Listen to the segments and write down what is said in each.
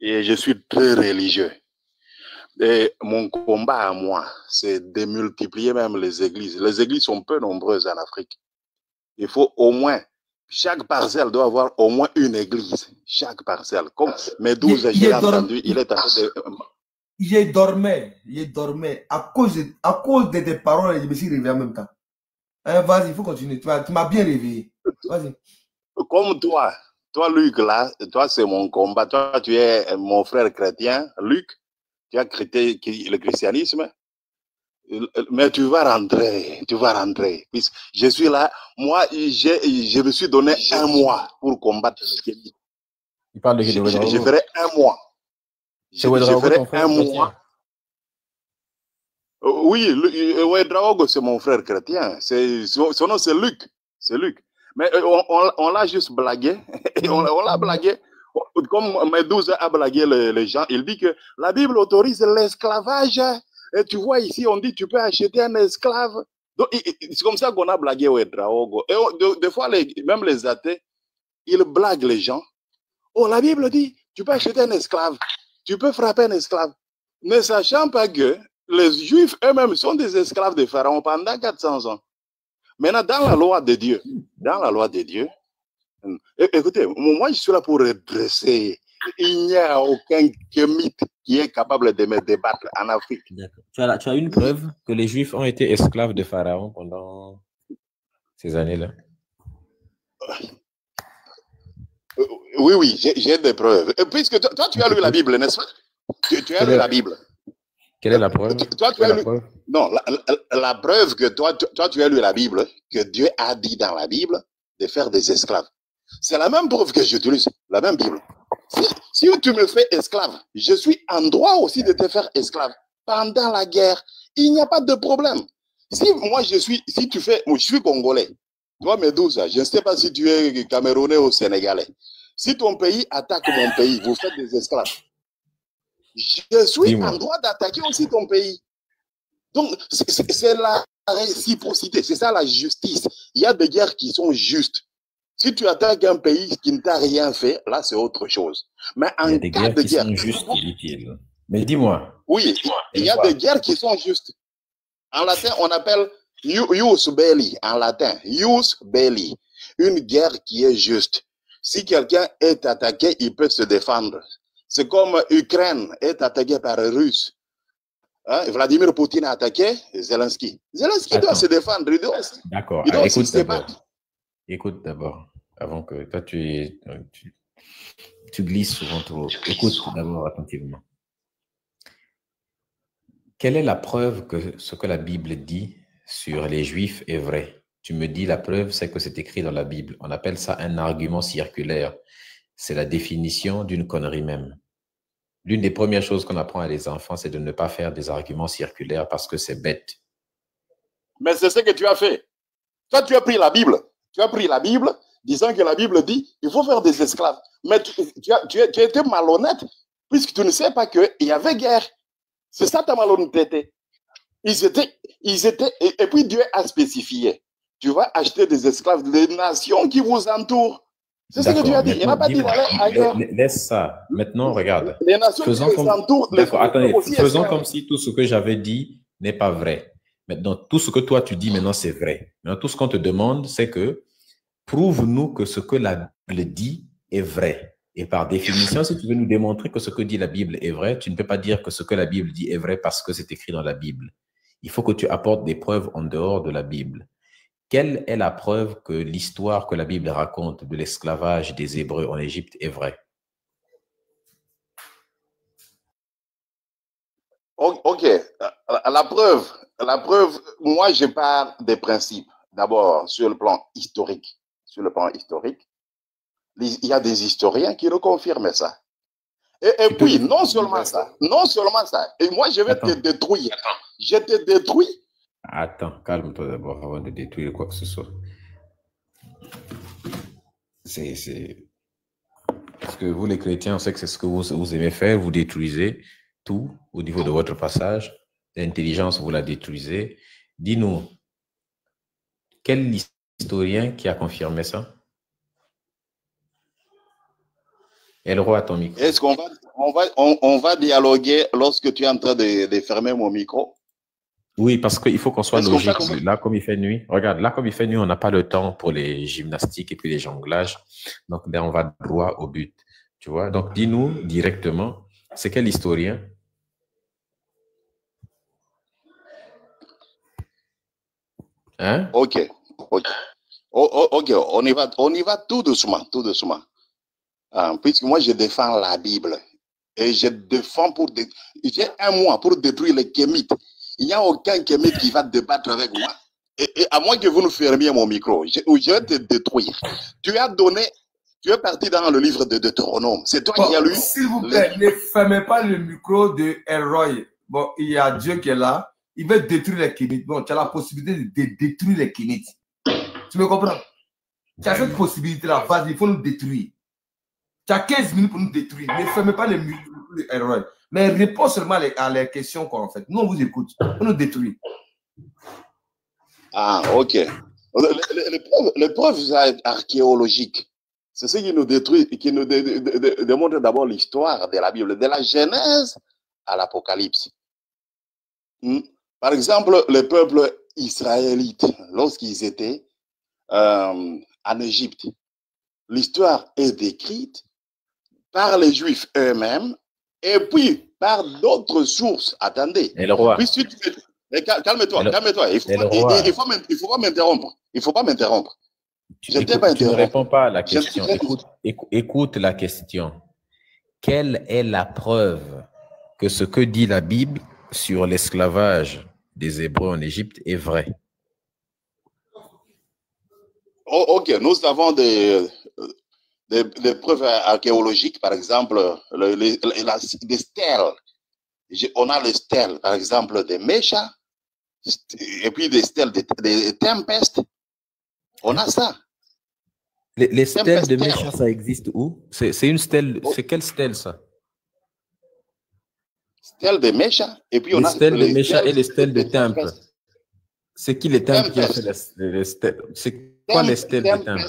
et je suis très religieux. Et mon combat à moi, c'est de multiplier même les églises. Les églises sont peu nombreuses en Afrique. Il faut au moins, chaque parcelle doit avoir au moins une église. Chaque parcelle. Comme Médouze, je l'ai entendu, il est en train de... Je dormais. À cause de tes paroles, je me suis réveillé en même temps. Hein, vas-y, il faut continuer. Tu m'as bien réveillé. Vas-y. Comme toi, Luc, là, toi, c'est mon combat. Toi, tu es mon frère chrétien, Luc. Tu as créé le christianisme. Mais tu vas rentrer, tu vas rentrer. Puisque je suis là, moi, je me suis donné un mois pour combattre ce qui. Il parle de Je ferai un mois. C'est Ouedraogo, ferai ton frère un chrétien? mois. Oui, Ouedraogo, c'est mon frère chrétien. Son nom, c'est Luc. C'est Luc. Mais on l'a juste blagué. On l'a blagué. Comme Medouza a blagué les gens, il dit que la Bible autorise l'esclavage. Et tu vois ici, on dit tu peux acheter un esclave. C'est comme ça qu'on a blagué Ouedraogo. Et des fois, même les athées, ils blaguent les gens. Oh, la Bible dit, tu peux acheter un esclave. Tu peux frapper un esclave. Ne sachant pas que les Juifs eux-mêmes sont des esclaves de Pharaon pendant 400 ans. Maintenant, dans la loi de Dieu, écoutez, moi, je suis là pour redresser. Il n'y a aucun mythe qui est capable de me débattre en Afrique. Tu as une preuve que les Juifs ont été esclaves de Pharaon pendant ces années-là? Oui, j'ai des preuves. Puisque toi, tu as lu la Bible, n'est-ce pas? Tu as lu la Bible. Quelle est la preuve? Toi, tu as lu... Non, la preuve que toi, tu as lu la Bible, que Dieu a dit dans la Bible de faire des esclaves. C'est la même preuve que j'utilise, la même Bible. Si tu me fais esclave, je suis en droit aussi de te faire esclave. Pendant la guerre, il n'y a pas de problème. Si tu fais, moi je suis congolais, toi Medouza, je ne sais pas si tu es camerounais ou sénégalais. Si ton pays attaque mon pays, vous faites des esclaves. Je suis en droit d'attaquer aussi ton pays. Donc, c'est la réciprocité, c'est ça la justice. Il y a des guerres qui sont justes. Si tu attaques un pays qui ne t'a rien fait, là, c'est autre chose. Mais en il y a des cas guerres de qui guerre, sont justes, dit-il. Mais dis-moi. Oui, il y a des guerres qui sont justes. En latin, on appelle ius belli, en latin, ius belli. Une guerre qui est juste. Si quelqu'un est attaqué, il peut se défendre. C'est comme Ukraine est attaquée par les Russes. Hein? Vladimir Poutine a attaqué Zelensky. Zelensky doit se défendre. D'accord. Écoute d'abord, avant que toi tu glisses souvent trop. Écoute d'abord attentivement. Quelle est la preuve que ce que la Bible dit sur les Juifs est vrai? Tu me dis la preuve, c'est que c'est écrit dans la Bible. On appelle ça un argument circulaire. C'est la définition d'une connerie même. L'une des premières choses qu'on apprend à les enfants, c'est de ne pas faire des arguments circulaires parce que c'est bête. Mais c'est ce que tu as fait. Toi, tu as pris la Bible. Tu as pris la Bible disant que la Bible dit qu'il faut faire des esclaves. Mais tu as été malhonnête puisque tu ne sais pas qu'il y avait guerre. C'est ça ta malhonnêteté. Ils étaient, et puis Dieu a spécifié. Tu vas acheter des esclaves des nations qui vous entourent. C'est ce que Dieu a dit. Il n'a pas dit d'aller ailleurs. Laisse ça. Maintenant, regarde. Les nations qui vous entourent. Attendez, faisons comme si tout ce que j'avais dit n'est pas vrai. Maintenant, tout ce que toi tu dis maintenant, c'est vrai. Maintenant, tout ce qu'on te demande, c'est que prouve-nous que ce que la Bible dit est vrai. Et par définition, si tu veux nous démontrer que ce que dit la Bible est vrai, tu ne peux pas dire que ce que la Bible dit est vrai parce que c'est écrit dans la Bible. Il faut que tu apportes des preuves en dehors de la Bible. Quelle est la preuve que l'histoire que la Bible raconte de l'esclavage des Hébreux en Égypte est vraie? Ok, la preuve, moi je pars des principes. D'abord, sur le plan historique. Sur le plan historique, il y a des historiens qui reconfirment ça. Et puis, non seulement ça, et moi je vais te détruire. Je te détruis. Attends, calme-toi d'abord avant de détruire quoi que ce soit. Parce que vous, les chrétiens, on sait que c'est ce que vous aimez faire, vous détruisez tout au niveau de votre passage. L'intelligence, vous la détruisez. Dis-nous, quel historien qui a confirmé ça? Et le roi à ton micro. Est-ce qu'on on va dialoguer lorsque tu es en train de fermer mon micro. Oui, parce qu'il faut qu'on soit logique. Fait... Là, comme il fait nuit, regarde, là, comme il fait nuit, on n'a pas le temps pour les gymnastiques et puis les jonglages. Donc, là, on va droit au but. Tu vois? Donc, dis-nous directement, c'est quel historien? Hein? Ok. On y va tout doucement. Puisque moi, je défends la Bible. Et je défends j'ai un mois pour détruire les kémites. Il n'y a aucun kémite qui va débattre avec moi. Et à moins que vous nous fermiez mon micro, je vais te détruire. Tu es parti dans le livre de Deutéronome. C'est toi qui as lu. S'il vous plaît, ne fermez pas le micro de Elroy. Bon, il y a Dieu qui est là. Il veut détruire les kémites. Bon, tu as la possibilité de détruire les kémites. Tu me comprends? Tu as cette possibilité-là. Vas-y, il faut nous détruire. Tu as 15 minutes pour nous détruire. Ne fermez pas le micro de Elroy. Mais réponds seulement à les questions qu'on fait. Nous, on vous écoute. On nous détruit. Ah, ok. Les preuves archéologiques, c'est ce qui nous détruit, qui nous démontre d'abord l'histoire de la Bible, de la Genèse à l'Apocalypse. Par exemple, le peuple israélite, lorsqu'ils étaient en Égypte, l'histoire est décrite par les Juifs eux-mêmes et puis par d'autres sources. Attendez. Et le roi. Calme-toi. Il ne faut pas m'interrompre. Il ne faut pas m'interrompre. Tu ne réponds pas à la question. Écoute la question. Quelle est la preuve que ce que dit la Bible sur l'esclavage des Hébreux en Égypte est vrai? Oh, ok, nous avons des preuves archéologiques, par exemple, des stèles. On a les stèles, par exemple, des Méchas, et puis des stèles des Tempestes. On a ça. Les stèles de Méchas, ça existe où? C'est une stèle. C'est quelle stèle, ça? Stèle de Méchas, et puis on a les stèles de Méchas et les stèles de Temple. C'est qui les temples qui ont fait les stèles? C'est quoi les stèles de Temple?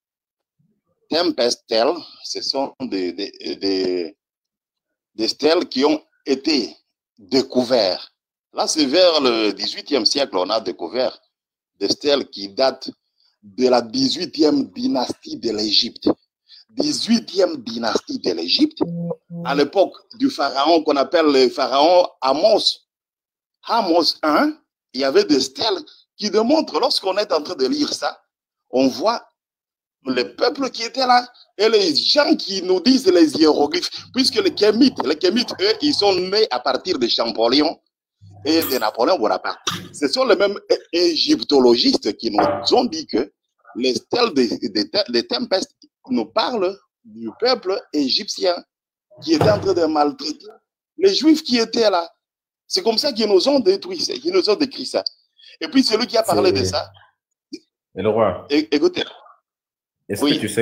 Tempest stèles, ce sont des stèles qui ont été découvertes. Là, c'est vers le 18e siècle, on a découvert des stèles qui datent de la 18e dynastie de l'Égypte. 18e dynastie de l'Égypte, à l'époque du pharaon qu'on appelle le pharaon Amos. Amos 1, il y avait des stèles qui démontrent, lorsqu'on est en train de lire ça, on voit les peuples qui étaient là et les gens qui nous disent les hiéroglyphes, puisque les Kémites, eux, ils sont nés à partir de Champollion et de Napoléon Bonaparte. Ce sont les mêmes égyptologistes qui nous ont dit que les stèles des Tempestes nous parlent du peuple égyptien qui était en train de maltraiter les Juifs qui étaient là. C'est comme ça qu'ils nous ont détruit, qu'ils nous ont décrit ça. Et puis celui qui a parlé de ça. Et le roi. Écoutez. Est-ce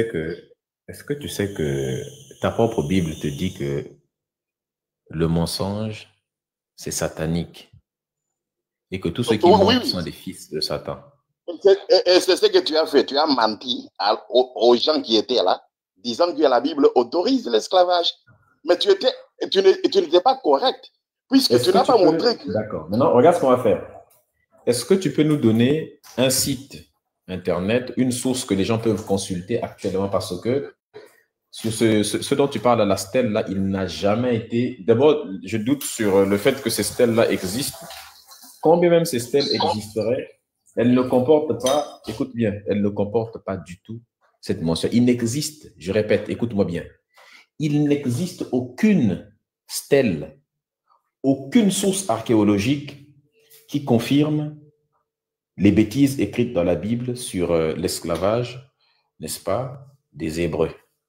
que tu sais que ta propre Bible te dit que le mensonge, c'est satanique et que tous ceux qui mentent sont des fils de Satan? Et c'est ce que tu as fait. Tu as menti aux gens qui étaient là, disant que la Bible autorise l'esclavage. Mais tu n'étais pas correct, puisque tu n'as pas montré que... D'accord. Maintenant, regarde ce qu'on va faire. Est-ce que tu peux nous donner un site Internet, une source que les gens peuvent consulter actuellement, parce que sur ce dont tu parles à la stèle là, il n'a jamais été... D'abord, je doute sur le fait que ces stèles-là existent. Quand bien même ces stèles existeraient, elles ne comportent pas, écoute bien, elles ne comportent pas du tout cette mention. Il n'existe, je répète, écoute-moi bien, il n'existe aucune stèle, aucune source archéologique qui confirme les bêtises écrites dans la Bible sur l'esclavage, n'est-ce pas, des Hébreux.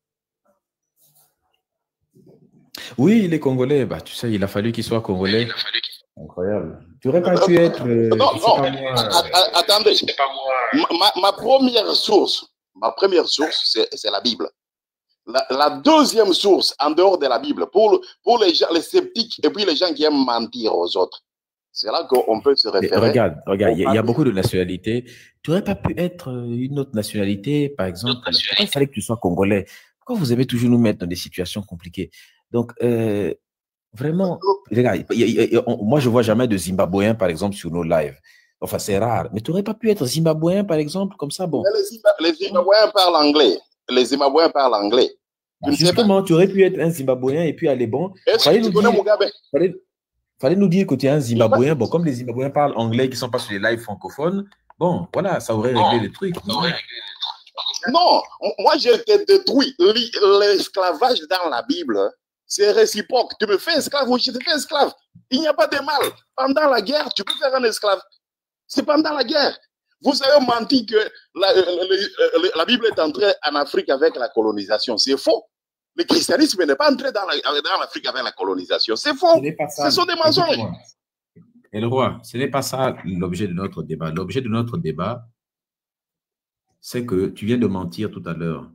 Oui, les Congolais, bah, tu sais, il a fallu qu'ils soient Congolais. Incroyable. Tu n'aurais pas pu être... Attendez, ma première source, c'est la Bible. La deuxième source, en dehors de la Bible, pour les gens, les sceptiques et puis les gens qui aiment mentir aux autres, c'est là qu'on peut se référer. Regarde, il y a beaucoup de nationalités. Tu n'aurais pas pu être une autre nationalité, par exemple. Pourquoi il fallait que tu sois Congolais? Pourquoi vous aimez toujours nous mettre dans des situations compliquées? Donc, vraiment, regarde, moi, je ne vois jamais de Zimbabwéens, par exemple, sur nos lives. Enfin, c'est rare. Mais tu n'aurais pas pu être Zimbabwéen, par exemple, comme ça, bon. Les Zimbabwéens parlent anglais. Les Zimbabwéens parlent anglais. Justement, tu aurais pu être un Zimbabwéen et puis aller bon. Est-ce que tu connais Mugabe? Fallait nous dire que tu es un Zimbabwéen. Bon, comme les Zimbabwéens parlent anglais qui ne sont pas sur les lives francophones, bon, voilà, ça aurait réglé le truc. Non, moi, j'ai détruit l'esclavage dans la Bible. C'est réciproque. Tu me fais esclave ou je te fais esclave. Il n'y a pas de mal. Pendant la guerre, tu peux faire un esclave. C'est pendant la guerre. Vous avez menti que la Bible est entrée en Afrique avec la colonisation. C'est faux. Le christianisme n'est pas entré dans l'Afrique avec la colonisation. C'est faux. Ce sont des mensonges. Et le roi, ce n'est pas ça l'objet de notre débat. L'objet de notre débat, c'est que tu viens de mentir tout à l'heure.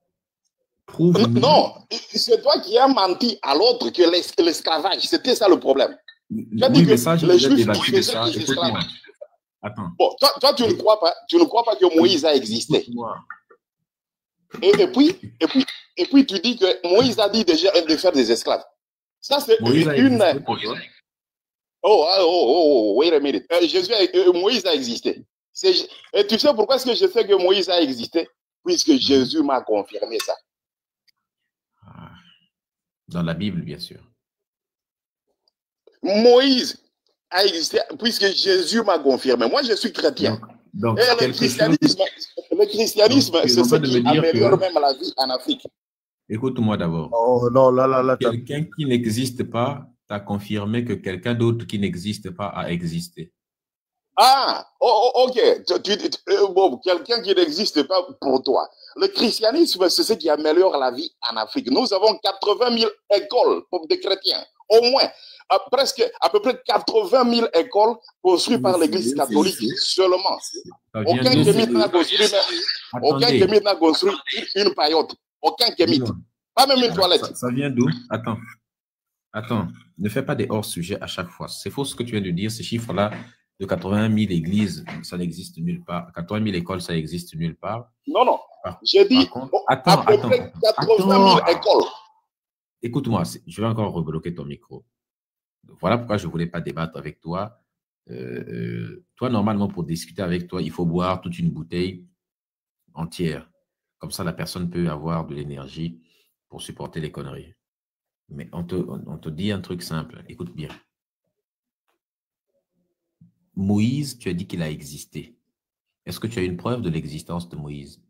Non, c'est toi qui as menti à l'autre que l'esclavage. C'était ça le problème. Tu as dit que ça, les Juifs débattu ça. Écoute-moi. Attends. Bon, toi, tu ne crois pas que Moïse a existé. Et puis, tu dis que Moïse a dit déjà de faire des esclaves. Ça, c'est une... Oh, wait a minute. Moïse a existé. Et tu sais pourquoi est-ce que je sais que Moïse a existé? Puisque Jésus m'a confirmé ça. Dans la Bible, bien sûr. Moïse a existé puisque Jésus m'a confirmé. Moi, je suis chrétien. Donc, et le christianisme, c'est ce qui améliore même la vie en Afrique. Écoute-moi d'abord. Oh non, là. Quelqu'un qui n'existe pas t'a confirmé que quelqu'un d'autre qui n'existe pas a existé. Ah, ok. Bon, quelqu'un qui n'existe pas pour toi. Le christianisme, c'est ce qui améliore la vie en Afrique. Nous avons 80 000 écoles pour des chrétiens, au moins. À peu près 80 000 écoles construites par l'Église catholique seulement. Aucun kémite n'a construit une paillote. Aucun kémite. Pas même une toilette. Ça vient d'où? Attends. Ne fais pas des hors-sujets à chaque fois. C'est faux ce que tu viens de dire. Ces chiffres-là de 80 000 églises, ça n'existe nulle part. 80 000 écoles, ça n'existe nulle part. Non. J'ai dit à peu près 80 000 écoles. Écoute-moi, je vais encore rebloquer ton micro. Voilà pourquoi je ne voulais pas débattre avec toi. Toi, normalement, pour discuter avec toi, il faut boire toute une bouteille entière. Comme ça, la personne peut avoir de l'énergie pour supporter les conneries. Mais on te dit un truc simple. Écoute bien. Moïse, tu as dit qu'il a existé. Est-ce que tu as une preuve de l'existence de Moïse?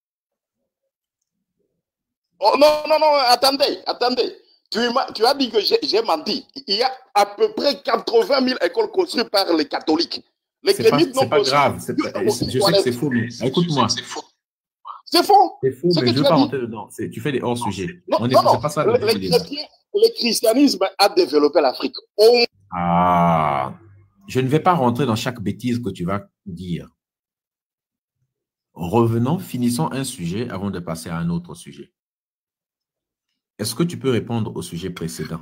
Oh, non, attendez. Tu as dit que j'ai menti. Il y a à peu près 80 000 écoles construites par les catholiques. Les kémites c'est pas grave. Je sais que c'est faux, mais écoute-moi. C'est faux. C'est faux, mais je ne veux pas rentrer dedans. Tu fais des hors-sujets. Non, pas ça le christianisme a développé l'Afrique. Je ne vais pas rentrer dans chaque bêtise que tu vas dire. Revenons, finissons un sujet avant de passer à un autre sujet. Est-ce que tu peux répondre au sujet précédent?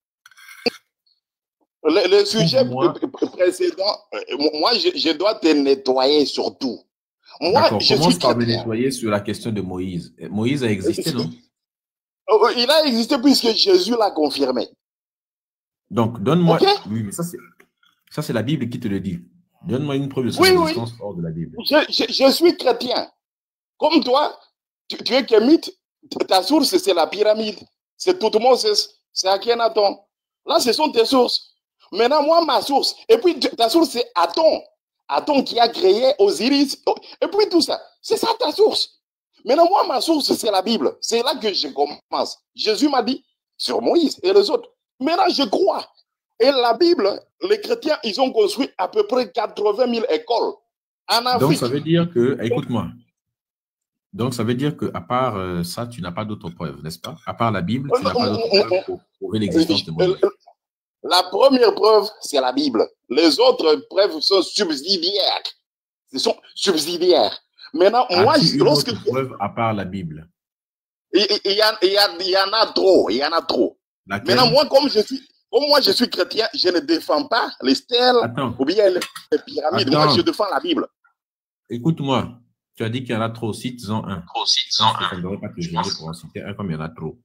Le sujet précédent, moi, je dois te nettoyer surtout. D'accord, commence par me nettoyer sur la question de Moïse. Moïse a existé, non? Il a existé puisque Jésus l'a confirmé. Donc, donne-moi... Okay? Oui, mais ça, c'est la Bible qui te le dit. Donne-moi une preuve de son existence hors de la Bible. Je suis chrétien. Comme toi, tu es kémite. Ta source, c'est la pyramide. C'est Toutmoses. C'est Akhenaton. Là, ce sont tes sources. Maintenant, moi, ma source. Et puis, ta source, c'est Aton. Aton qui a créé Osiris. Et puis, tout ça. C'est ça ta source. Maintenant, moi, ma source, c'est la Bible. C'est là que je commence. Jésus m'a dit sur Moïse et les autres. Maintenant, je crois. Et la Bible, les chrétiens, ils ont construit à peu près 80 000 écoles en Afrique. Donc, ça veut dire que, écoute-moi. Donc, ça veut dire qu'à part ça, tu n'as pas d'autres preuves, n'est-ce pas? À part la Bible, tu n'as pas d'autres preuves pour prouver l'existence de Moïse. La première preuve, c'est la Bible. Les autres preuves sont subsidiaires. Ils sont subsidiaires. Maintenant, moi, lorsque tu preuve à part la Bible, il y en a trop. Il y en a trop. Laquelle? Maintenant, moi, comme je suis chrétien, je ne défends pas les stèles ou bien les pyramides. Moi, je défends la Bible. Écoute-moi. Tu as dit qu'il y en a trop, cite-en un. Ça ne devrait pas te gêner pour en citer un comme il y en a trop.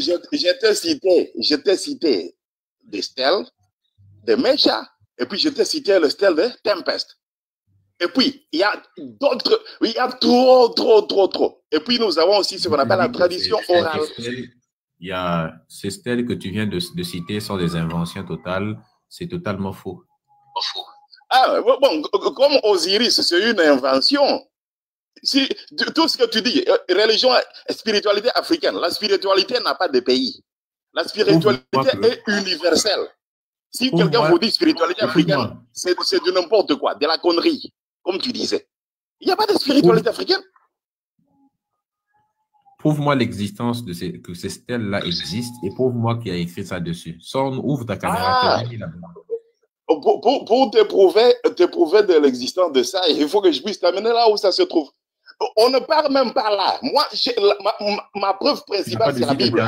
Je t'ai cité des stèles de Mesha, et puis je t'ai cité le stèle de Tempest. Et puis, il y a d'autres, il y a trop. Et puis, nous avons aussi ce qu'on appelle la tradition orale. Il y a ces stèles que tu viens de citer sont des inventions totales. C'est totalement faux. Ah, bon, comme Osiris, c'est une invention. Si, tout ce que tu dis, religion, spiritualité africaine, la spiritualité n'a pas de pays. La spiritualité est universelle. Si quelqu'un vous dit spiritualité africaine, c'est de n'importe quoi, de la connerie, comme tu disais. Il n'y a pas de spiritualité africaine. Prouve-moi l'existence de que ces stèles-là existent et prouve-moi qui a écrit ça dessus. Ouvre ta caméra. Pour te prouver de l'existence de ça, il faut que je puisse t'amener là où ça se trouve. On ne parle même pas là. Moi, ma preuve principale, c'est la Bible.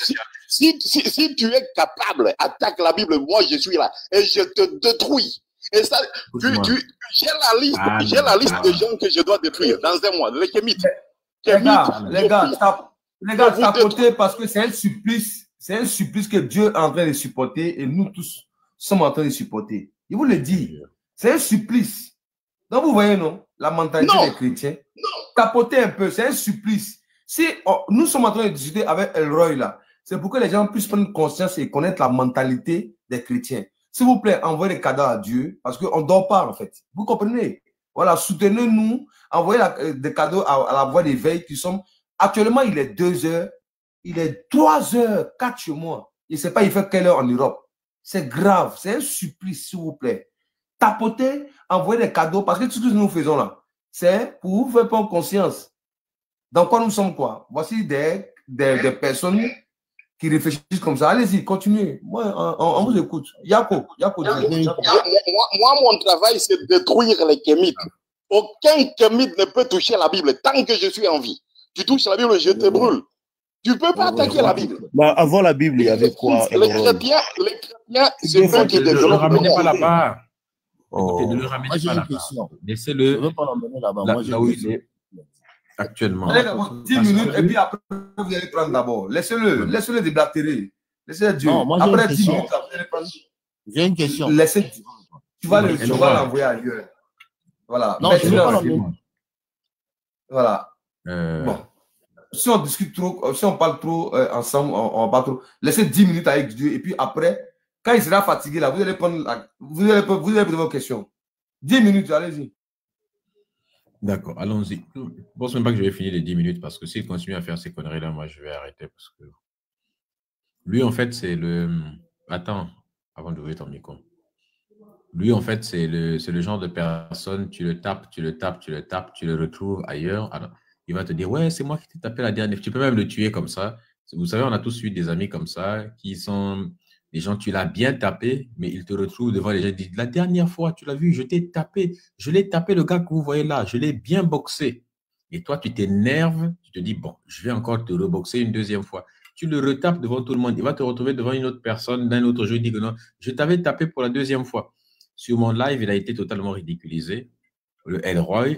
Si tu es capable, attaque la Bible, moi je suis là et je te détruis. Et ça, j'ai la liste de gens que je dois détruire dans un mois. Les Kémites. Les gars, tapotez parce que c'est un supplice. C'est un supplice que Dieu est en train de supporter et nous tous sommes en train de supporter. Il vous le dit. C'est un supplice. Donc vous voyez, non? La mentalité des chrétiens. Tapotez un peu, c'est un supplice. Si nous sommes en train de discuter avec Elroy là, c'est pour que les gens puissent prendre conscience et connaître la mentalité des chrétiens. S'il vous plaît, envoyez des cadeaux à Dieu parce qu'on ne dort pas en fait. Vous comprenez? Voilà, soutenez-nous, envoyez des cadeaux à la voix d'éveil qui sont... Actuellement, il est 2 heures, il est 3 heures, 4 chez moi. Je ne sais pas, il fait quelle heure en Europe. C'est grave, c'est un supplice, s'il vous plaît. Tapotez, envoyez des cadeaux parce que tout ce que nous faisons là, c'est pour vous faire prendre conscience. Dans quoi nous sommes quoi? Voici des personnes qui réfléchissent comme ça. Allez-y, continuez. Moi, on vous écoute. Yako, moi, mon travail, c'est de détruire les Kémites. Aucun Kémite ne peut toucher la Bible tant que je suis en vie. Tu touches la Bible, je te brûle. Tu ne peux pas attaquer la Bible. Bah, avant la Bible, il y avait quoi? Les chrétiens, c'est eux qui ne le ramenez pas là-bas. Oh. Ne le ramenez pas là-bas. Laissez-le. Je ne veux pas l'emmener là-bas. Là où il est actuellement. Allez d'abord 10 minutes et puis après, vous allez prendre d'abord. Laissez-le déblatérer. Laissez Dieu. Non, moi, après 10 minutes, vous allez prendre. J'ai une question. Tu vas l'envoyer ailleurs. Voilà. Non, je ne veux pas l'emmener. Voilà. Bon. Si on discute trop, si on parle trop ensemble, on va pas trop. Laissez 10 minutes avec Dieu et puis après, quand il sera fatigué, là, vous allez poser vos questions. 10 minutes, allez-y. D'accord, allons-y. Je ne pense même pas que je vais finir les 10 minutes parce que s'il continue à faire ces conneries-là, moi, je vais arrêter parce que lui, en fait, c'est le... Attends, avant d'ouvrir ton micro. Lui, en fait, c'est le genre de personne, tu le tapes, tu le retrouves ailleurs. Alors, il va te dire, ouais, c'est moi qui t'ai tapé la dernière fois. Tu peux même le tuer comme ça. Vous savez, on a tous eu des amis comme ça qui sont des gens, tu l'as bien tapé, mais ils te retrouvent devant les gens et disent, la dernière fois, tu l'as vu, je t'ai tapé, je l'ai tapé, le gars que vous voyez là, je l'ai bien boxé. Et toi, tu t'énerves, tu te dis, bon, je vais encore te reboxer une deuxième fois. Tu le retapes devant tout le monde. Il va te retrouver devant une autre personne d'un autre jeu. Il dit que non, je t'avais tapé pour la deuxième fois. Sur mon live, il a été totalement ridiculisé. Le Elroy,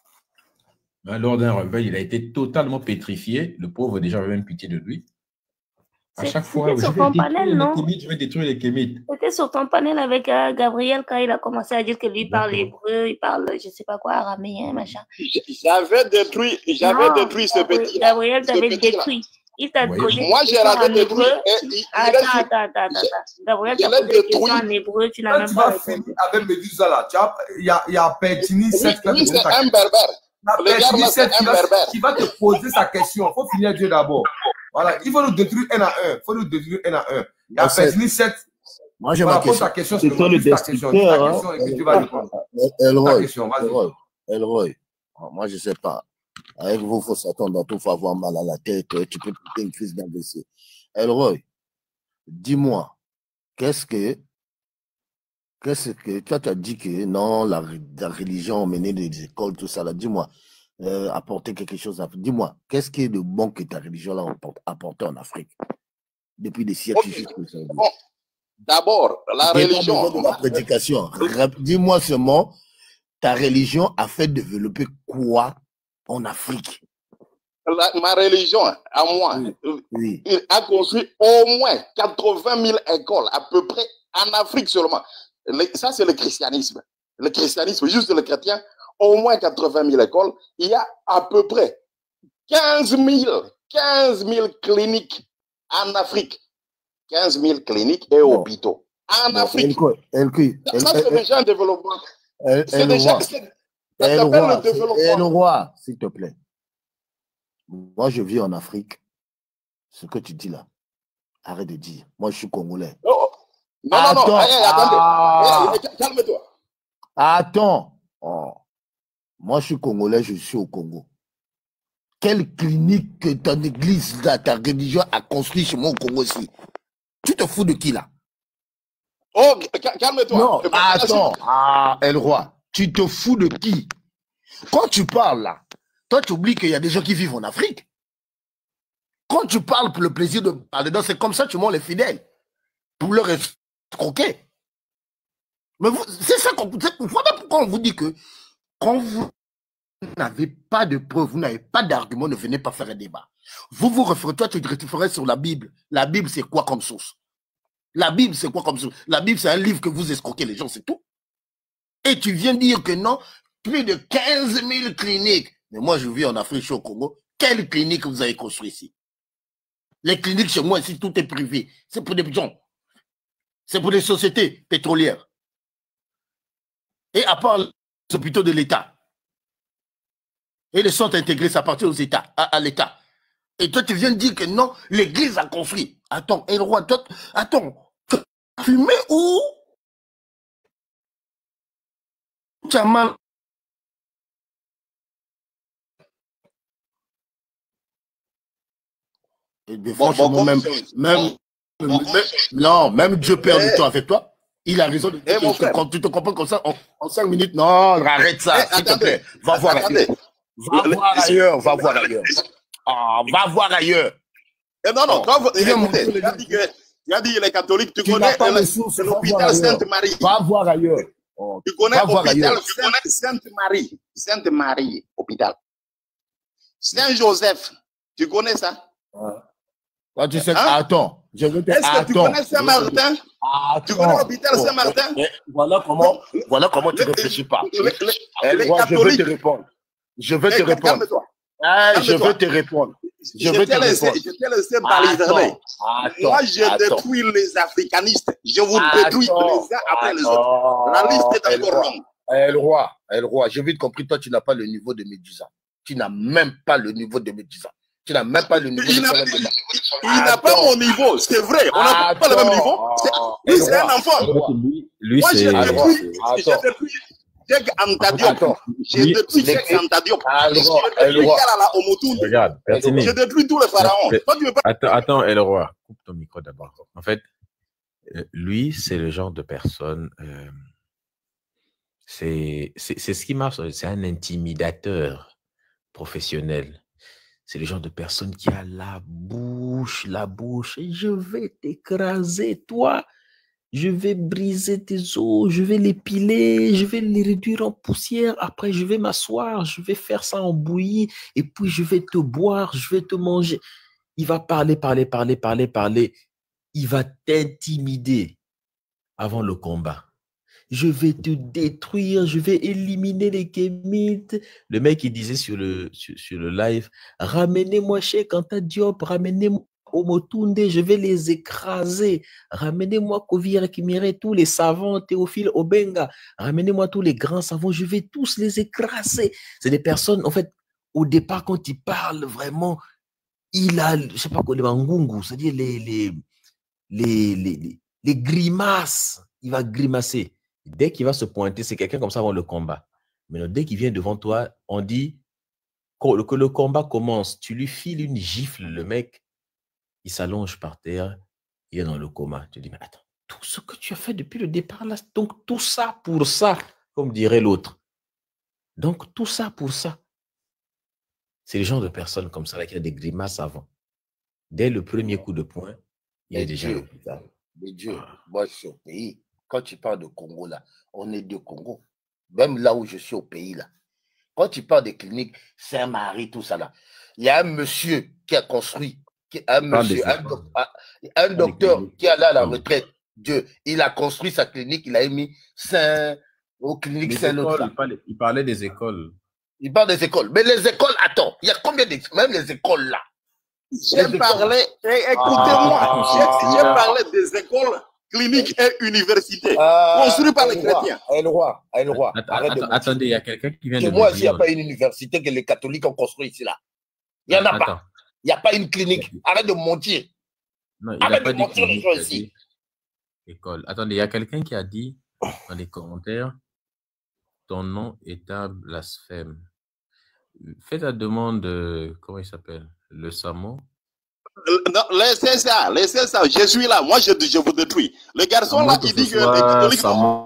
lors d'un réveil, il a été totalement pétrifié. Le pauvre, déjà, avait même pitié de lui. À chaque fois, je vais détruire les Kémites. C'était sur ton panel avec Gabriel quand il a commencé à dire que lui parle hébreu, il parle, je ne sais pas quoi, araméen, machin. J'avais détruit ce petit. Gabriel t'avait détruit. Il t'a posé moi, j'ai raté détruit. Attends. Gabriel t'a posé des questions en hébreu, tu n'as même pas répondu. Avec Médusa là, il y a Pertini 7 c'est un berbère. Qui va te poser sa question. Il faut finir Dieu d'abord. Voilà, il faut nous détruire un à un. Il y a Pertini 7. Moi, j'ai ma question. C'est toi le destructeur. Elroy, moi, je ne sais pas. Avec vous, il faut s'attendre, il faut avoir mal à la tête, tu peux péter une crise d'AVC. Elroy, dis-moi, qu'est-ce que toi, tu as dit que non, la religion menait des écoles, tout ça là, dis-moi, apporter quelque chose, dis-moi, qu'est-ce qui est de bon que ta religion a apporté en Afrique depuis des siècles jusqu'à aujourd'hui? D'abord, la religion. De la prédication. Dis-moi seulement, ta religion a fait développer quoi en Afrique. Ma religion, à moi, Oui. il a construit au moins 80 000 écoles, à peu près, en Afrique seulement. Ça, c'est le christianisme. Le christianisme, juste le chrétien, au moins 80 000 écoles. Il y a à peu près 15 000 cliniques en Afrique. 15 000 cliniques et hôpitaux en Afrique. Ça, c'est déjà un développement. C'est déjà... Ça s'appelle le développement. Le roi, s'il te plaît. Moi, je vis en Afrique. Ce que tu dis là, arrête de dire. Moi, je suis congolais. Non, attendez. Calme-toi. Attends. Oh. Moi, je suis congolais, je suis au Congo. Quelle clinique que ton église, ta religion a construit chez moi au Congo aussi? Tu te fous de qui là? Oh, calme-toi. Non, attends. El Roi, tu te fous de qui? Quand tu parles là, toi tu oublies qu'il y a des gens qui vivent en Afrique. Quand tu parles pour le plaisir de parler dedans, c'est comme ça que tu montes les fidèles. Pour leur escroquer. Mais c'est ça qu'on... Voilà pourquoi on vous dit que quand vous n'avez pas de preuves, vous n'avez pas d'argument, ne venez pas faire un débat. Vous référez, toi tu te référais sur la Bible. La Bible, c'est quoi comme source? La Bible, c'est quoi comme source? La Bible, c'est un livre que vous escroquez les gens, c'est tout. Et tu viens dire que non, plus de 15 000 cliniques. Mais moi, je vis en Afrique, je suis au Congo. Quelles cliniques vous avez construites ici? Les cliniques chez moi, ici, tout est privé. C'est pour des gens. C'est pour des sociétés pétrolières. Et à part les hôpitaux de l'État. Et les centres intégrés, ça appartient aux États, à l'État. Et toi, tu viens de dire que non, l'Église a construit. Attends, et le roi, toi, attends, tu mets où? Tu as mal. Et franchement, même Dieu perd du temps avec toi. Il a raison de dire que quand tu te comprends comme ça, en 5 minutes, non, arrête ça, s'il te plaît. Va voir ailleurs. Va voir ailleurs, va voir ailleurs. Va voir ailleurs. Non, il a dit les catholiques, tu connais l'hôpital Sainte-Marie. Va voir ailleurs. Tu connais l'hôpital Sainte-Marie. Sainte-Marie, hôpital. Saint-Joseph, tu connais ça? Quand tu sais, attends, je veux te... Est-ce que tu connais Saint-Martin? Tu connais l'hôpital Saint-Martin? Voilà comment tu ne réfléchis pas. Je veux te répondre. Je veux te répondre. Je veux te répondre. Je t'ai laissé parler. Moi, je détruis les africanistes. Je vous détruis les uns après les autres. La liste est encore longue. Le roi, j'ai vite compris, toi, tu n'as pas le niveau de Médusa. Tu n'as même pas le niveau de Médusa. Tu n'as même pas le niveau de Médusa. Il n'a pas mon niveau, c'est vrai. On n'a pas le même niveau. Lui, c'est un enfant. Lui, moi, c'est... j'ai détruit Cheikh Anta Diop. J'ai détruit Cheikh Anta Diop. Regarde, continue. J'ai détruit tous les pharaons. Attends, El Roi, coupe ton micro d'abord. En fait, lui, c'est le genre de personne... c'est ce qui marche. C'est un intimidateur professionnel. C'est le genre de personne qui a la bouche. Et je vais t'écraser, toi. Je vais briser tes os, je vais les piler, je vais les réduire en poussière. Après, je vais m'asseoir, je vais faire ça en bouillie. Et puis, je vais te boire, je vais te manger. Il va parler. Il va t'intimider avant le combat. Je vais te détruire, je vais éliminer les kémites. Le mec, il disait sur le live, ramenez-moi Cheikh Anta Diop, ramenez-moi Omotunde, je vais les écraser. Ramenez-moi Kovira Kimire, tous les savants, Théophile Obenga, ramenez-moi tous les grands savants, je vais tous les écraser. C'est des personnes, en fait, au départ, quand il parle vraiment, il a, je sais pas quoi, les mangungu, c'est-à-dire les grimaces. Il va grimacer. Dès qu'il va se pointer, c'est quelqu'un comme ça avant le combat. Mais dès qu'il vient devant toi, on dit que le combat commence. Tu lui files une gifle, le mec, il s'allonge par terre, il est dans le coma. Tu dis, mais attends, tout ce que tu as fait depuis le départ, là, donc tout ça pour ça, comme dirait l'autre. Donc tout ça pour ça. C'est le genre de personne comme ça, là, qui a des grimaces avant. Dès le premier coup de poing, il est déjà à l'hôpital. Mais Dieu, moi je suis au pays. Quand tu parles de Congo, là, on est de Congo. Même là où je suis au pays, là, Quand tu parles des cliniques, Saint-Marie, tout ça là, il y a un monsieur qui a construit, un docteur qui est allé à la retraite. Dieu, il a construit sa clinique, il a mis aux cliniques Saint-Lô. Il parlait des écoles. Il parle des écoles. Mais les écoles, attends, il y a combien d'écoles? Même les écoles là. J'ai parlé, écoutez-moi, j'ai parlé des écoles, cliniques et universités construites par les chrétiens. El Roi. Attendez, il y a quelqu'un qui vient de moi, s'il n'y a pas une université que les catholiques ont construit ici là. Il n'y en a pas. Il n'y a pas une clinique. Arrête de mentir. Non, il n'a pas dit clinique, il a dit école. Attendez, il y a quelqu'un qui a dit dans les commentaires, ton nom est un blasphème. Fais ta demande, comment il s'appelle? Le Samo. Non, laissez ça. Je suis là. Moi, je vous détruis. Le garçon là, il dit que les catholiques n'ont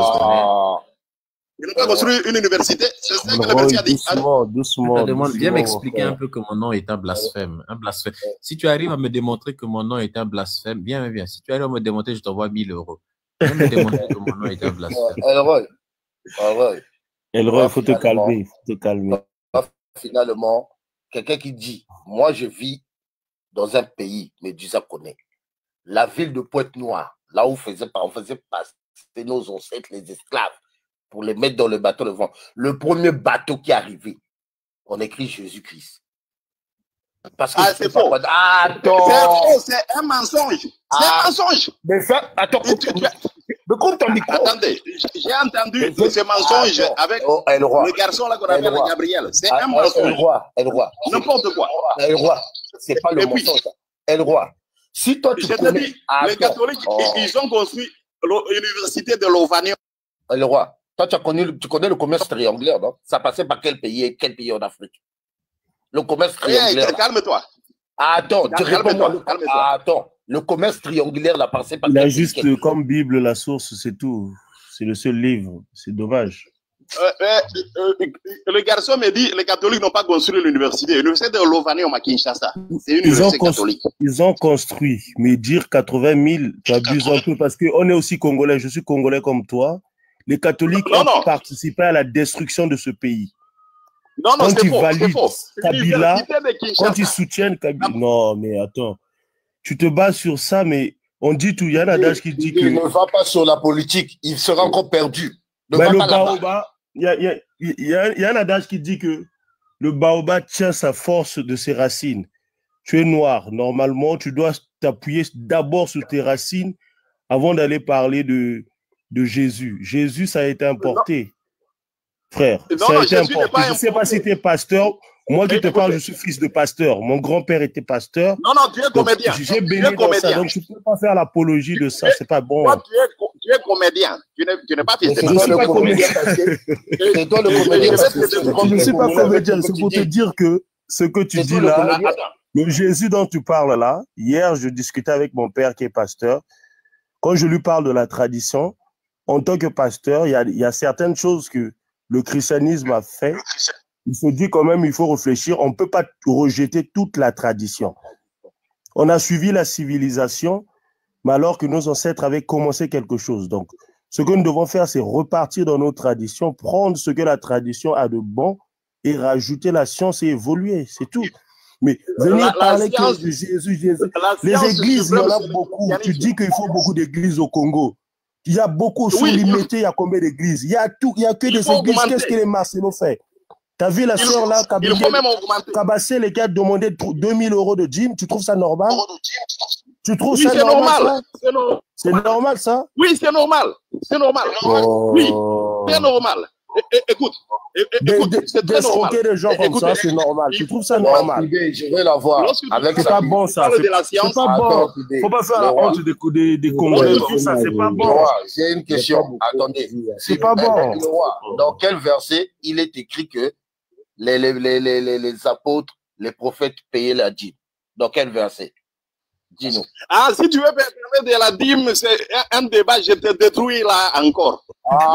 pas construit une université. C'est ça que le monsieur a dit. Doucement. Viens m'expliquer un peu que mon nom est un blasphème. Si tu arrives à me démontrer que mon nom est un blasphème, viens. Si tu arrives à me démontrer, je t'envoie 1000 €. Viens me démontrer que mon nom est un blasphème. Elroy, il faut te calmer. Finalement, quelqu'un qui dit, moi je vis dans un pays, Médusa connaît, la ville de Pointe-Noire, là où on faisait passer nos ancêtres, les esclaves, pour les mettre dans le bateau de vent. Le premier bateau qui est arrivé, on écrit Jésus-Christ. Parce que c'est faux. Attends. C'est un mensonge. C'est un mensonge. Mais attends. Mais comme ton micro. Attendez, j'ai entendu ce mensonge avec le garçon là qu'on appelle Gabriel. C'est un mensonge. El Roi. N'importe quoi. El Roi. C'est pas le mensonge. El Roi. Si toi tu connais. Les catholiques, ils ont construit l'université de Lovanium. El Roi. Toi, tu connais le commerce triangulaire, non? Ça passait par quel pays en Afrique? Le commerce triangulaire. Calme-toi. Attends, tu réponds-moi. Attends, le commerce triangulaire l'a passé par. Il a juste comme Bible la source, c'est tout. C'est le seul livre. C'est dommage. Le garçon me dit les catholiques n'ont pas construit l'université. L'université de Lovanium à Kinshasa. C'est une université catholique. Ils ont construit. Mais dire 80 000, tu abuses un peu parce qu'on est aussi congolais. Je suis congolais comme toi. Les catholiques ont participé à la destruction de ce pays. Non, quand ils valident Kabila, quand ils soutiennent Kabila. Non, mais attends. Tu te bases sur ça, mais on dit tout. Il y a un adage qui dit que. Il ne va pas sur la politique. Il sera encore perdu. Le baobab, il y a un adage qui dit que le baobab tient sa force de ses racines. Tu es noir. Normalement, tu dois t'appuyer d'abord sur tes racines avant d'aller parler de Jésus. Jésus, ça a été importé. Frère, ça a été importé. Je ne sais pas si tu es pasteur. Moi qui te parle, je suis fils de pasteur. Mon grand-père était pasteur. Non, tu es comédien. J'ai béni dans ça, donc je ne peux pas faire l'apologie de ça. C'est pas bon. Toi, tu es comédien. Tu n'es pas fils de pasteur. Je ne suis pas comédien. C'est toi le comédien. Je ne suis pas comédien. C'est pour te dire que ce que tu dis là, le Jésus dont tu parles là, hier, je discutais avec mon père qui est pasteur. Quand je lui parle de la tradition, en tant que pasteur, il y a certaines choses que le christianisme a fait. Il se dit quand même, il faut réfléchir. On ne peut pas rejeter toute la tradition. On a suivi la civilisation, mais alors que nos ancêtres avaient commencé quelque chose. Donc, ce que nous devons faire, c'est repartir dans nos traditions, prendre ce que la tradition a de bon et rajouter la science et évoluer. C'est tout. Mais venir parler de Jésus. Les églises, il y en a beaucoup. Tu dis qu'il faut beaucoup d'églises au Congo. Il y a beaucoup, sur l'imité, il y a combien d'églises? Il y a tout, il n'y a que des églises. Qu'est-ce que les Marcelo fait? T'as vu la sœur là, Kabassé, les gars demandaient 2000 € de gym, tu trouves ça normal? Tu trouves ça normal? C'est normal ça? Oui, c'est normal. C'est normal. Oui, c'est normal. Écoute, c'est très normal. Des gens comme ça, c'est normal. Tu trouves ça normal? Je vais la voir. C'est pas bon ça. C'est pas bon. Faut pas faire la honte des Congolais. Ça, c'est pas bon. J'ai une question. Attendez. C'est pas bon. Dans quel verset il est écrit que les apôtres, les prophètes payaient la dîme? Dans quel verset? Dis-nous. Ah, si tu veux parler de la dîme, c'est un débat, je te détruis là encore.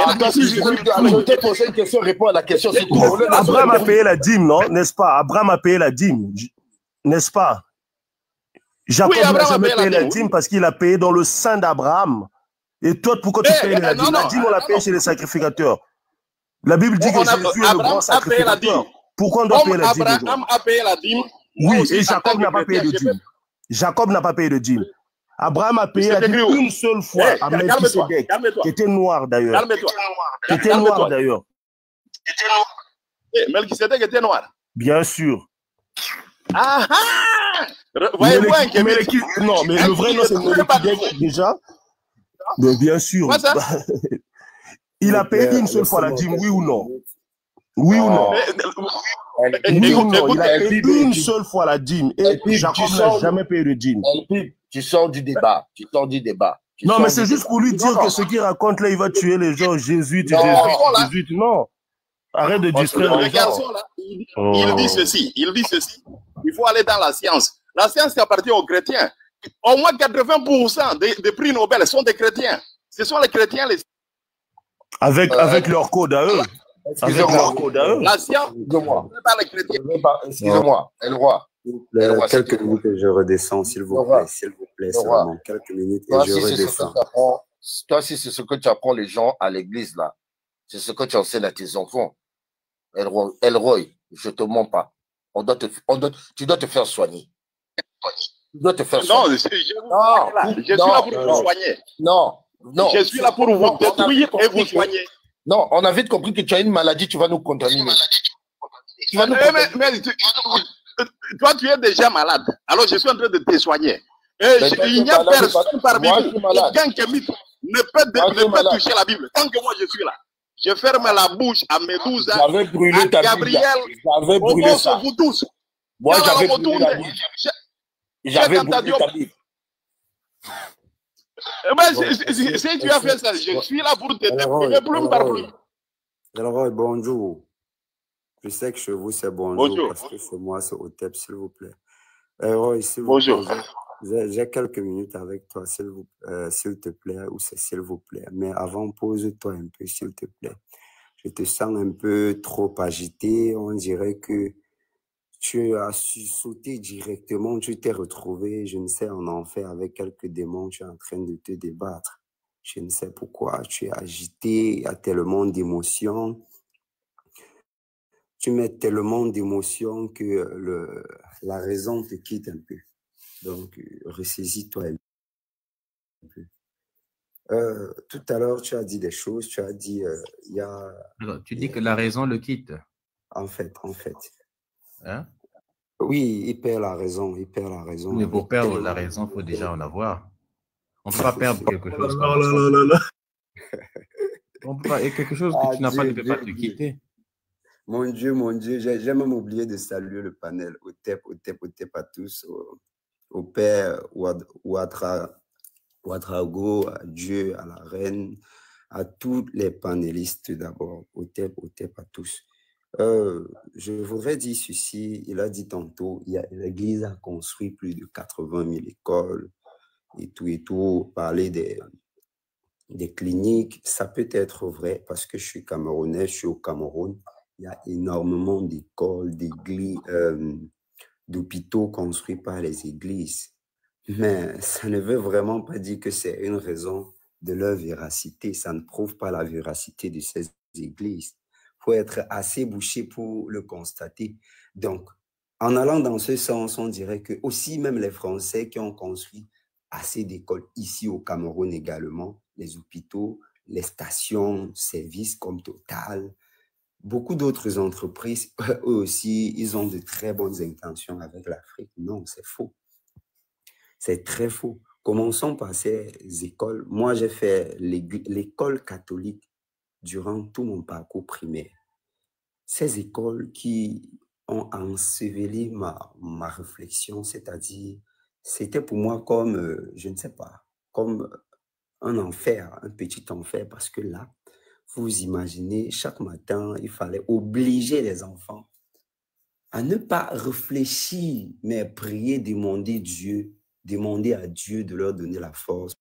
Je t'ai posé une question, réponds à la question. Abraham a payé la dîme, non? N'est-ce pas? Abraham a payé la dîme, n'est-ce pas? Jacob n'a jamais payé la dîme parce qu'il a payé dans le sein d'Abraham. Et toi, pourquoi tu payes la dîme? La dîme, on l'a payé chez les sacrificateurs. La Bible dit que On a- Jésus est le Abraham grand a payé la sacrificateur. dîme. Pourquoi on doit payer Comme la dîme aujourd'hui? Abraham a payé la dîme, moi Oui, aussi, et en tant Jacob que n'a pas payé chrétien, de je peux... dîme. Jacob n'a pas payé de dîme. Abraham a payé C'est la dîme écrit où? une seule fois à Calme-toi, Melchisedec, calme-toi, qui était noir d'ailleurs. calme-toi, Qui était noir calme-toi. d'ailleurs. Melchisedec était noir. Bien sûr. Ah ah! Voyez-vous un kémite? Non, mais le vrai nom c'est Melchisedec déjà. Mais bien sûr. Quoi ça? Il a payé une seule fois la dîme, oui ou non? Oui ou non? Oui ou non? Il a payé une seule fois la dîme et Jacob n'a jamais payé de dîme. Tu sors du débat. Tu sors du débat. Non, mais c'est juste pour lui dire que ce qu'il raconte là, il va tuer les gens. Jésus, non. Arrête de distraire les Le gens. garçon là, il dit ceci, il faut aller dans la science. La science qui appartient aux chrétiens. Au moins 80% des prix Nobel sont des chrétiens. Ce sont les chrétiens les... Avec leur code à eux. Avec leur code à eux. La science, Excusez-moi. c'est pas les chrétiens. Excusez-moi, El Roi. Quelques minutes et je redescends, s'il vous plaît. S'il vous plaît, seulement quelques minutes et je redescends. Toi, si c'est ce que tu apprends les gens à l'église, là, c'est ce que tu enseignes à tes enfants. Elroy, je te mens pas. Tu dois te faire soigner. Tu dois te faire soigner. Non, je suis là pour vous soigner. Non. Je suis là pour vous détruire et vous soigner. Non, on a vite compris que tu as une maladie, tu vas nous contaminer. Mais toi, tu es déjà malade. Alors, je suis en train de te soigner. Il n'y a personne parmi vous, aucun kémite ne peut toucher la Bible. Tant que moi, je suis là. Je ferme la bouche à Médouza, à Gabriel, au boss, vous tous. Moi, j'avais brûlé la Bible. J'avais brûlé ta Bible. Si tu as fait ça, je suis là pour te détruire. Plus me parler. Alors, bonjour. Je sais que chez vous, c'est bonjour, parce que chez moi, c'est Otep, s'il vous plaît. Bonjour. J'ai quelques minutes avec toi, s'il te plaît, ou c'est s'il vous plaît. Mais avant, pose-toi un peu, s'il te plaît. Je te sens un peu trop agité. On dirait que tu as su sauter directement. Tu t'es retrouvé, je ne sais, en enfer avec quelques démons. Tu es en train de te débattre. Je ne sais pourquoi. Tu es agité, il y a tellement d'émotions. Tu mets tellement d'émotions que la raison te quitte un peu. Donc, ressaisis-toi un peu. Tout à l'heure, tu as dit des choses. Tu as dit, il y a... Alors, tu dis que la raison le quitte. En fait. Hein? Oui, il perd la raison. Mais pour perdre la raison, il faut déjà en avoir. On ne peut pas perdre quelque chose. On peut pas, et quelque chose que tu n'as pas ne peut pas te quitter. Mon Dieu, j'ai même oublié de saluer le panel. Otep à tous, au père Ouadrago, à Dieu, à la reine, à tous les panélistes d'abord. Otep à tous. Je voudrais dire ceci, il a dit tantôt, l'Église a construit plus de 80 000 écoles et tout, parler des cliniques, ça peut être vrai parce que je suis camerounais, je suis au Cameroun. Il y a énormément d'écoles, d'églises, d'hôpitaux construits par les églises. Mais ça ne veut vraiment pas dire que c'est une raison de leur véracité. Ça ne prouve pas la véracité de ces églises. Il faut être assez bouché pour le constater. Donc, en allant dans ce sens, on dirait que aussi même les Français qui ont construit assez d'écoles ici au Cameroun également, les hôpitaux, les stations-service comme Total, beaucoup d'autres entreprises, eux aussi, ils ont de très bonnes intentions avec l'Afrique. Non, c'est faux. C'est très faux. Commençons par ces écoles. Moi, j'ai fait l'école catholique durant tout mon parcours primaire. Ces écoles qui ont enseveli ma réflexion, c'est-à-dire, c'était pour moi comme, je ne sais pas, comme un enfer, un petit enfer, parce que là, vous imaginez, chaque matin, il fallait obliger les enfants à ne pas réfléchir, mais prier, demander à Dieu de leur donner la force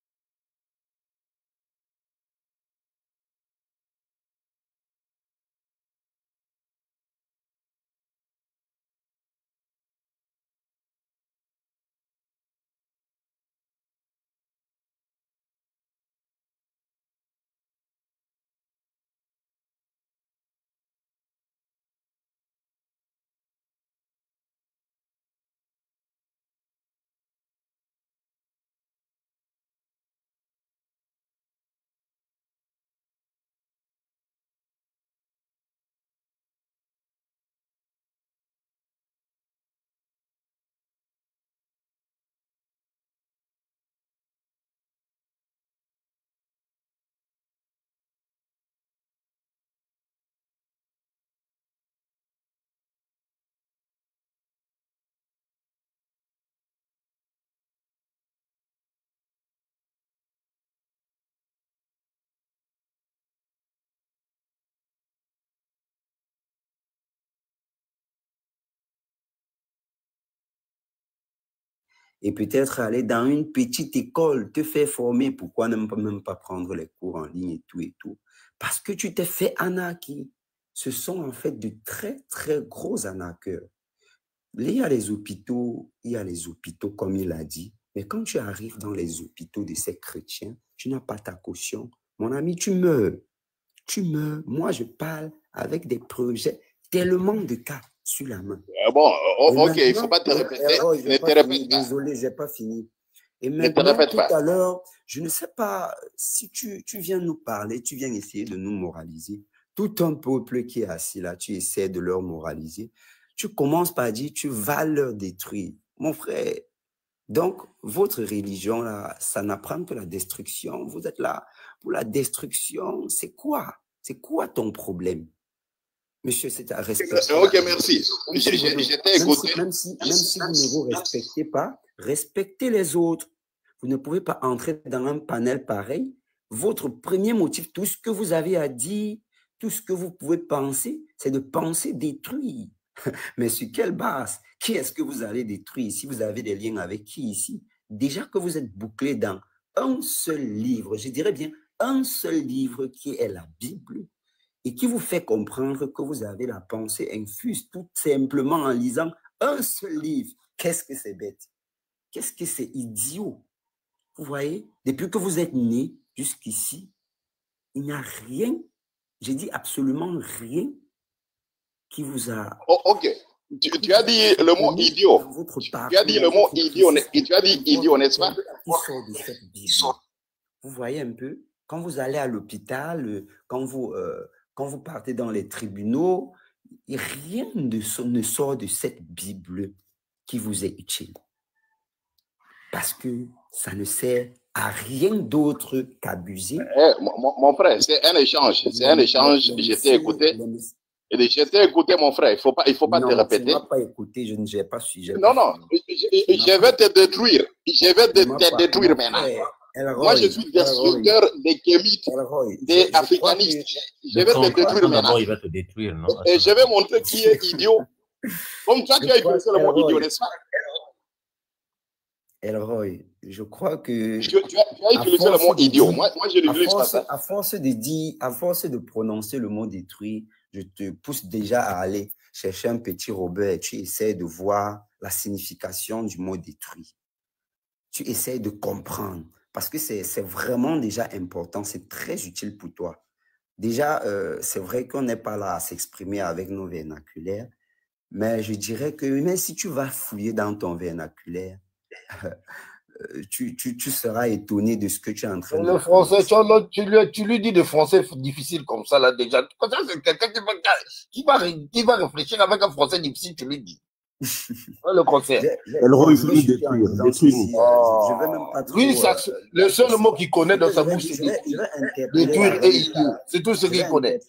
et peut-être aller dans une petite école, te faire former. Pourquoi même pas prendre les cours en ligne et tout et tout? Parce que tu t'es fait arnaquer. Ce sont en fait de très, très gros arnaqueurs. Il y a les hôpitaux comme il a dit, mais quand tu arrives dans les hôpitaux de ces chrétiens, tu n'as pas ta caution. Mon ami, tu meurs. Tu meurs. Moi, je parle avec des projets, tellement de cas sur la main. Bon, ok, il ne faut pas te répéter. Ne te répète pas. Désolé, je n'ai pas fini. Et maintenant, tout à l'heure, je ne sais pas si tu viens nous parler, tu viens essayer de nous moraliser. Tout un peuple qui est assis là, tu essaies de leur moraliser. Tu commences par dire, tu vas leur détruire. Mon frère, donc, votre religion, là, ça n'apprend que la destruction. Vous êtes là pour la destruction. C'est quoi? C'est quoi ton problème? Monsieur, c'est à respecter. Ok, merci. J'étais écouté. Même si vous ne vous respectez pas, respectez les autres. Vous ne pouvez pas entrer dans un panel pareil. Votre premier motif, tout ce que vous avez à dire, tout ce que vous pouvez penser, c'est de penser détruire. Mais sur quelle base? Qui est-ce que vous allez détruire? Si vous avez des liens avec qui ici? Déjà que vous êtes bouclé dans un seul livre, je dirais bien un seul livre qui est la Bible, et qui vous fait comprendre que vous avez la pensée infuse tout simplement en lisant un seul livre. Qu'est-ce que c'est bête? Qu'est-ce que c'est idiot? Vous voyez, depuis que vous êtes né jusqu'ici, il n'y a rien, j'ai dit absolument rien qui vous a... Oh, ok, tu as dit le mot idiot. Tu as dit le mot idiot, tu as dit idiot, n'est-ce pas? Qui sort de cette Bible. Vous voyez un peu, quand vous allez à l'hôpital, quand vous partez dans les tribunaux, rien ne sort de cette Bible qui vous est utile. Parce que ça ne sert à rien d'autre qu'abuser. Mon frère, c'est un échange. C'est un échange. J'étais écouté. J'étais écouté, mon frère. Il faut pas te répéter. Tu ne m'as pas écouté. Je n'ai pas su. Non. Je vais te détruire. Je vais te détruire maintenant. Moi, je suis destructeur des kémites, des africanistes. Je vais te détruire maintenant. Il va te détruire, non? Et je vais montrer qui est idiot. Comme toi, tu as utilisé le mot idiot, n'est-ce pas? Elroy, je crois que... Tu as utilisé le mot idiot. Moi, je n'utilise pas ça. À force de prononcer le mot détruit, je te pousse déjà à aller chercher un petit Robert et tu essaies de voir la signification du mot détruit. Tu essaies de comprendre. Parce que c'est vraiment déjà important, c'est très utile pour toi. Déjà, c'est vrai qu'on n'est pas là à s'exprimer avec nos vernaculaires, mais je dirais que même si tu vas fouiller dans ton vernaculaire, tu seras étonné de ce que tu es en train de dire. Le français, tu lui dis de français difficile comme ça, là, déjà. Comme ça, c'est quelqu'un qui va réfléchir avec un français difficile, tu lui dis. Le conseil. Elroy, il faut lui détruire. Lui, le seul mot qu'il connaît dans sa bouche, c'est détruire et idiot. C'est tout ce qu'il connaît.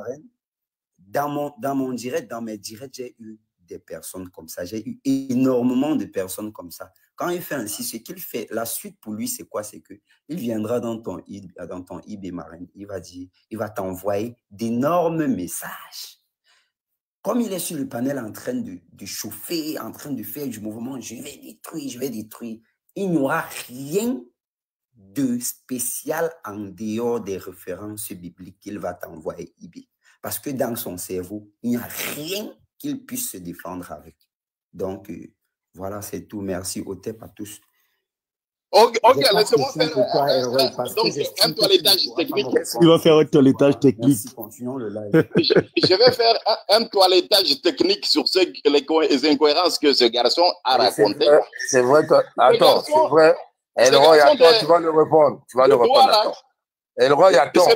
Dans mes directs, j'ai eu des personnes comme ça. J'ai eu énormément de personnes comme ça. Quand il fait ainsi, ce qu'il fait, la suite pour lui, c'est quoi? C'est qu'il viendra dans ton eBay Marine, il va t'envoyer d'énormes messages. Comme il est sur le panel en train de chauffer, en train de faire du mouvement, je vais détruire. Il n'y aura rien de spécial en dehors des références bibliques qu'il va t'envoyer eBay. Parce que dans son cerveau, il n'y a rien qu'il puisse se défendre avec. Donc, voilà, c'est tout. Merci au TEP à tous. Ok, laissez-moi faire un toilettage technique. Il va faire un toilettage technique. Merci, continuons le live. Je vais faire un toilettage technique sur les incohérences que ce garçon a racontées. C'est vrai, attends, c'est vrai. Elroy, attends, tu vas le répondre. Tu vas le répondre. Elroy, attends.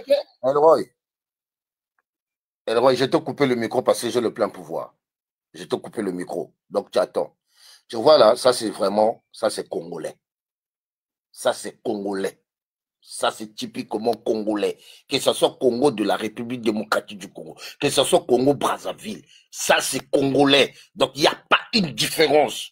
Elroy, je t'ai coupé le micro parce que j'ai le plein pouvoir. Je t'ai coupé le micro. Donc, tu attends. Tu vois là, ça c'est vraiment, ça c'est congolais. Ça c'est congolais. Ça c'est typiquement congolais. Que ce soit Congo de la République démocratique du Congo, que ce soit Congo Brazzaville, ça c'est congolais. Donc, il n'y a pas une différence.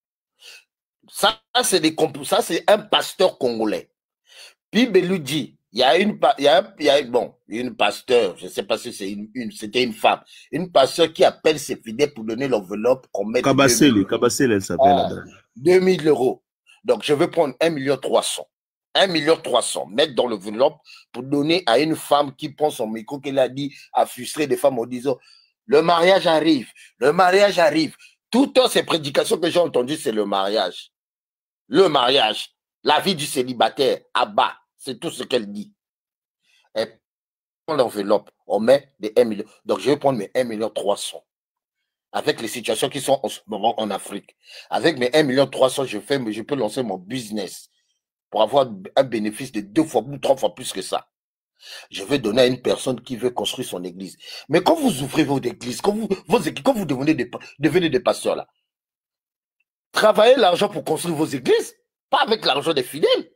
Ça c'est un pasteur congolais. Bible lui dit, Il y a une pasteur, je ne sais pas si c'était une femme, une pasteur qui appelle ses fidèles pour donner l'enveloppe qu'on met. Kabassele, elle s'appelle la dame. 2 000 €. Donc, je vais prendre 1,3 million. 1,3 million, mettre dans l'enveloppe pour donner à une femme qui prend son micro, qu'elle a dit à frustrer des femmes en disant le mariage arrive, le mariage arrive. Toutes ces prédications que j'ai entendues, c'est le mariage. Le mariage, la vie du célibataire, à bas, c'est tout ce qu'elle dit. Et dans l'enveloppe, on met des 1 million. Donc, je vais prendre mes 1,3 million. Avec les situations qui sont en ce moment en Afrique. Avec mes 1,3 million, je peux lancer mon business pour avoir un bénéfice de 2 fois ou 3 fois plus que ça. Je vais donner à une personne qui veut construire son église. Mais quand vous ouvrez votre église, quand vous devenez des pasteurs là, travaillez l'argent pour construire vos églises, pas avec l'argent des fidèles.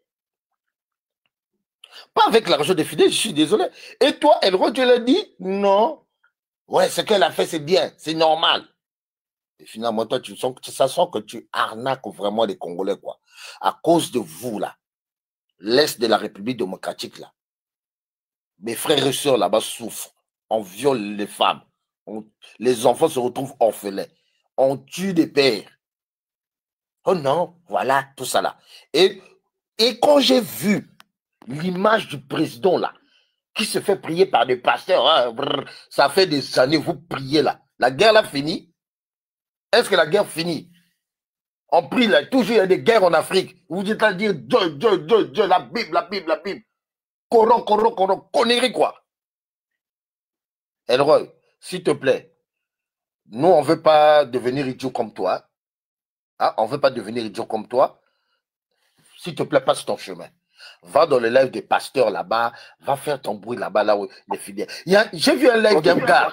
Pas avec l'argent des fidèles, je suis désolé. Et toi, Elroy, tu l'as dit? Non. Ouais, ce qu'elle a fait, c'est bien, c'est normal. Et finalement, toi, ça sent que tu arnaques vraiment les Congolais, quoi. À cause de vous, là, l'Est de la République démocratique, là, mes frères et sœurs là-bas souffrent. On viole les femmes. Les enfants se retrouvent orphelins. On tue des pères. Oh non, voilà, tout ça là. Et quand j'ai vu l'image du président là, qui se fait prier par des pasteurs, hein, ça fait des années, vous priez là. La guerre là finit. Est-ce que la guerre finit? On prie là, toujours il y a des guerres en Afrique. Vous dites à dire Dieu, Dieu, Dieu, Dieu, la Bible, la Bible, la Bible. Coran, connerie quoi. Elroy, s'il te plaît, nous on ne veut pas devenir idiot comme toi. Hein? On ne veut pas devenir idiot comme toi. S'il te plaît, passe ton chemin. Va dans le live des pasteurs là-bas, va faire ton bruit là-bas, là où les fidèles. J'ai vu un live d'un gars.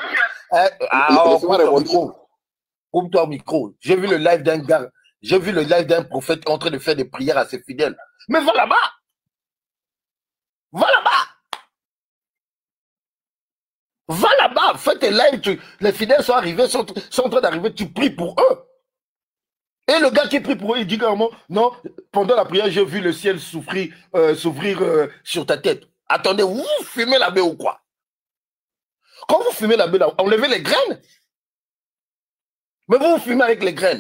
Coupe-toi au micro. J'ai vu le live d'un gars. J'ai vu le live d'un prophète en train de faire des prières à ses fidèles. Mais va là-bas. Va là-bas. Va là-bas. Fais tes lives. Les fidèles sont arrivés, sont en train d'arriver. Tu pries pour eux. Et le gars qui prie pour eux, il dit carrément, non, pendant la prière, j'ai vu le ciel s'ouvrir sur ta tête. Attendez, vous fumez la baie ou quoi? Quand vous fumez la baie, là, enlevez les graines. Mais vous fumez avec les graines.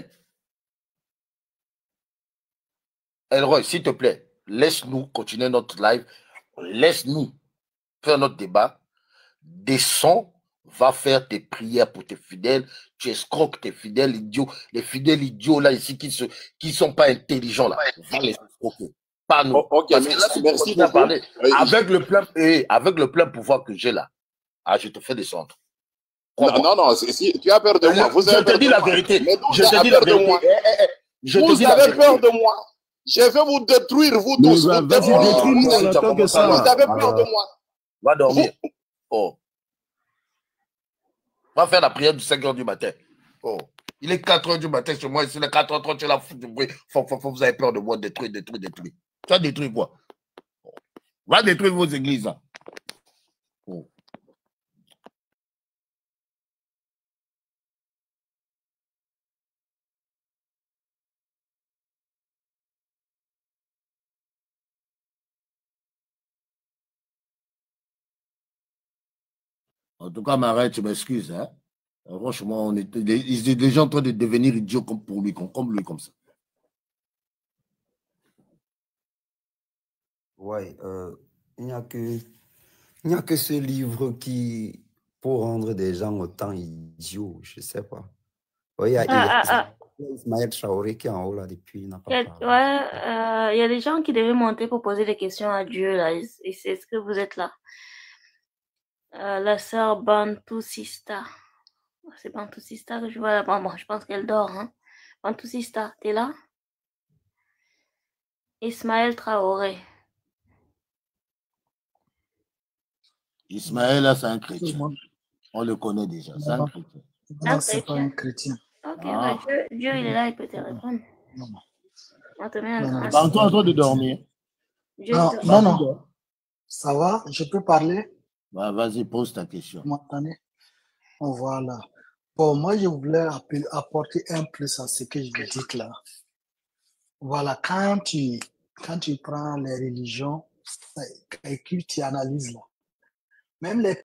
Elroy, s'il te plaît, laisse-nous continuer notre live. Laisse-nous faire notre débat. Descends, va faire tes prières pour tes fidèles. Tu escroques tes fidèles idiots. Les fidèles idiots là ici qui sont pas intelligents là. Va les escroquer. Pas nous. Ok, merci à parler. Avec le plein pouvoir que j'ai là, je te fais descendre. Non, si tu as peur de moi. Je te dis la vérité. Je te dis la vérité. Vous avez peur de moi. Je vais vous détruire, vous tous. Vas-y, détruis-nous, on attend que ça. Vous avez peur de moi. Va dormir. Oh. Va faire la prière du 5 h du matin. Oh. Il est 4 h du matin chez moi, ici, il est 4h30, tu es là, vous avez peur de moi, détruire. Tu vas détruire quoi? Va détruire vos églises. Hein. Oh. En tout cas, Marais, tu m'excuses. Hein? Franchement, on était des gens en train de devenir idiots comme lui, comme ça. Ouais, il n'y a que ce livre qui, pour rendre des gens autant idiots, je ne sais pas. Ouais, il y a Ismaël Traoré qui est en haut là depuis, il n'a pas parlé. Ouais, il y a des gens qui devaient monter pour poser des questions à Dieu là. Et c'est ce que vous êtes là. La sœur Bantou Sista. C'est Bantou Sista que je vois là-bas. Bon, je pense qu'elle dort. Hein. Bantou Sista, t'es là? Ismaël Traoré. Ismaël, là, c'est un chrétien. On le connaît déjà. C'est un chrétien. Non, c'est pas un chrétien. Ok, bah, Dieu, il est là, il peut te répondre. Non. On te met un grâce. Bantou en train de dormir. Non. Ça va? Je peux parler? Bah, vas-y, pose ta question. Voilà. Bon, moi, je voulais apporter un plus à ce que je vous dis là. Voilà, quand tu prends les religions, calcul, tu analyses là. Même les